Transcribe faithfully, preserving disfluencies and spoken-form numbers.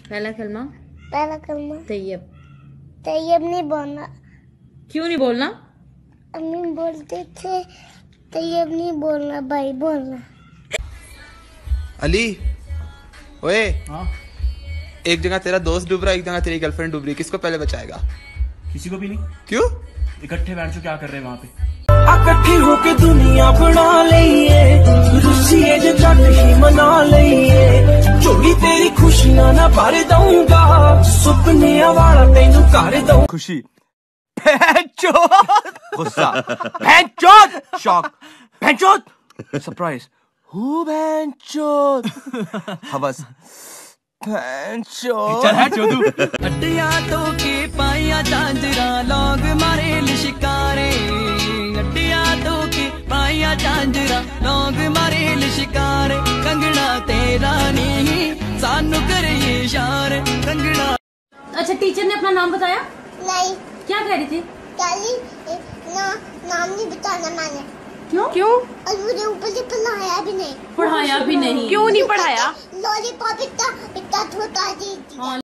पहला कलमा पहला कलमा तैयब। तैयब नहीं बोलना। क्यों नहीं बोलना? अम्मी बोलते थे तैयब नहीं बोलना, भाई बोलना। अली ओए, हाँ? एक जगह तेरा दोस्त डूब रहा है, एक जगह तेरी गर्लफ्रेंड डूब रही है, किसको पहले बचाएगा? किसी को भी नहीं। क्यों? इकट्ठे बैठ जो क्या कर रहे हैं वहाँ पे? इकट्ठी होके दुनिया बना लईए, रुसिए जे जट ही मना लईए, जोड़ी तेरी खुशियां ना भर दूंगा, सुपने वाला तेनू कर दूं। खुशी, गुस्सा, शॉक, सरप्राइज, हु हवस, चल है चोदू। अड्डिया तो के पाया झांझरा लोग मारे लिशिकारे, अड्डिया तो के पाया झांझरा लोग मारे लिशिकारे, कंगना तेरा नहीं सानू करे इशारे, कंगना। अच्छा, टीचर ने अपना नाम बताया? नहीं। क्या कह रही थी? काली ना, नाम नहीं बताना मैंने। क्यों? क्यों? और मुझे ऊपर से पढ़ाया भी नहीं। पढ़ाया भी नहीं? क्यों नहीं पढ़ाया? लॉलीपॉप इतना इतना छोटा दी थी।